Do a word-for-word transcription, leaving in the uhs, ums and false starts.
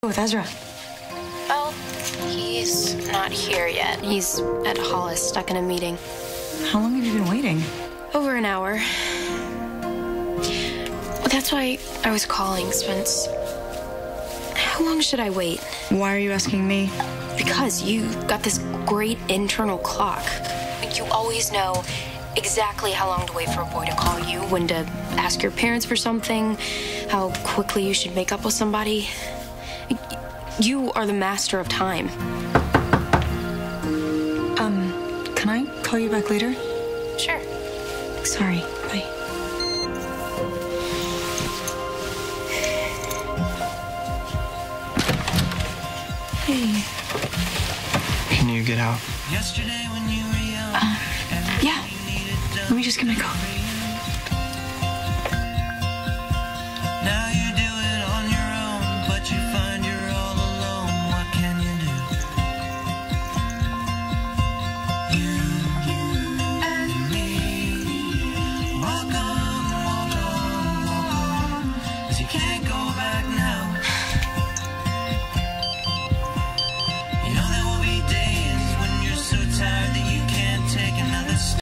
With Ezra? Well, he's not here yet. He's at Hollis, stuck in a meeting. How long have you been waiting? Over an hour. Well, that's why I was calling, Spence. How long should I wait? Why are you asking me? Because you got this great internal clock. You always know exactly how long to wait for a boy to call you, when to ask your parents for something, how quickly you should make up with somebody. You are the master of time. Um, can I call you back later? Sure. Sorry. Bye. Hey. Can you get out? Uh, yeah. Let me just get my coat.